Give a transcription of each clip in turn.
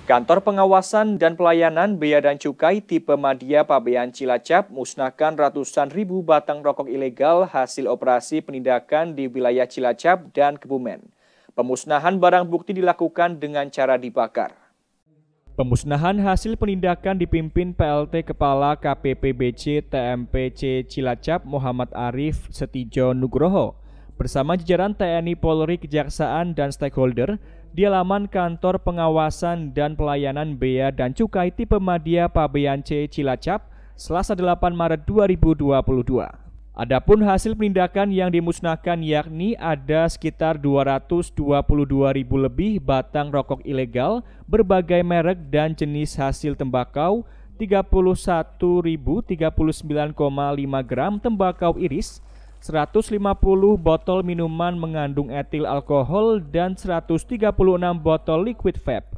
Kantor Pengawasan dan Pelayanan Bea dan Cukai tipe Madya Pabean Cilacap musnahkan ratusan ribu batang rokok ilegal hasil operasi penindakan di wilayah Cilacap dan Kebumen. Pemusnahan barang bukti dilakukan dengan cara dibakar. Pemusnahan hasil penindakan dipimpin PLT Kepala KPPBC TMPC Cilacap Muhammad Arif Setijo Nugroho bersama jajaran TNI Polri, Kejaksaan, dan stakeholder di halaman Kantor Pengawasan dan Pelayanan Bea dan Cukai tipe Madya Pabean C Cilacap Selasa 8 Maret 2022. Adapun hasil penindakan yang dimusnahkan yakni ada sekitar 222.000 lebih batang rokok ilegal berbagai merek dan jenis hasil tembakau, 31.039,5 gram tembakau iris, 150 botol minuman mengandung etil alkohol, dan 136 botol liquid vape.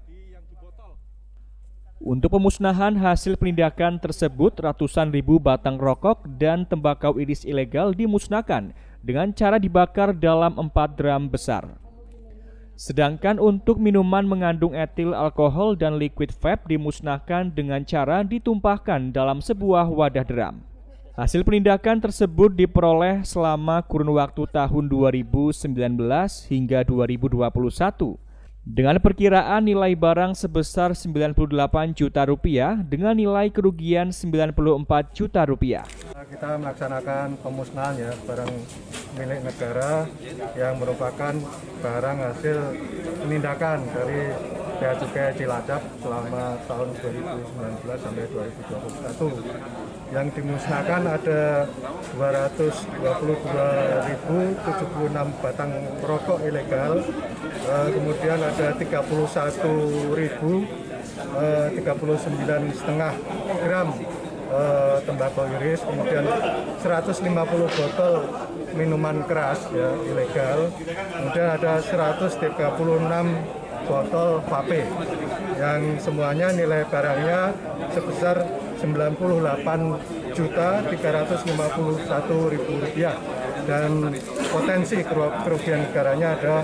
Untuk pemusnahan hasil penindakan tersebut, ratusan ribu batang rokok dan tembakau iris ilegal dimusnahkan dengan cara dibakar dalam 4 drum besar. Sedangkan untuk minuman mengandung etil alkohol dan liquid vape dimusnahkan dengan cara ditumpahkan dalam sebuah wadah drum. Hasil penindakan tersebut diperoleh selama kurun waktu tahun 2019 hingga 2021 dengan perkiraan nilai barang sebesar 98 juta rupiah dengan nilai kerugian 94 juta rupiah. Kita melaksanakan pemusnahan barang milik negara yang merupakan barang hasil penindakan dari Bea Cukai Cilacap selama tahun 2019 sampai 2021. Yang dimusnahkan ada 222.076 batang rokok ilegal, kemudian ada 39,5 gram tembakau iris, kemudian 150 botol minuman keras ilegal, kemudian ada 136 botol vape yang semuanya nilai barangnya sebesar Rp98.351.000 dan potensi kerugian negaranya ada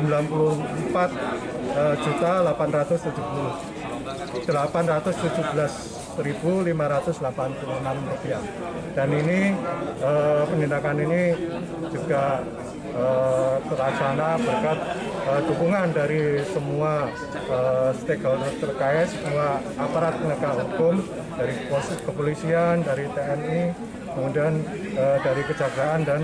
Rp94.817.586 dan ini penindakan ini juga terlaksana berkat dukungan dari semua stakeholder terkait, semua aparat penegak hukum, dari kepolisian, dari TNI, kemudian dari Kejaksaan, dan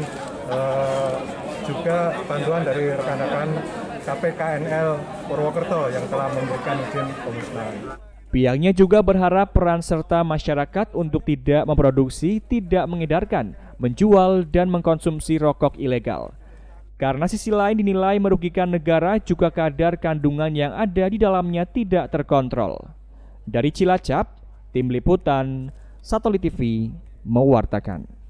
juga bantuan dari rekan-rekan KPKNL Purwokerto yang telah memberikan izin pemusnahan. Pihaknya juga berharap peran serta masyarakat untuk tidak memproduksi, tidak mengedarkan, menjual, dan mengkonsumsi rokok ilegal. Karena sisi lain dinilai merugikan negara juga kadar kandungan yang ada di dalamnya tidak terkontrol. Dari Cilacap, Tim Liputan Satelit TV mewartakan.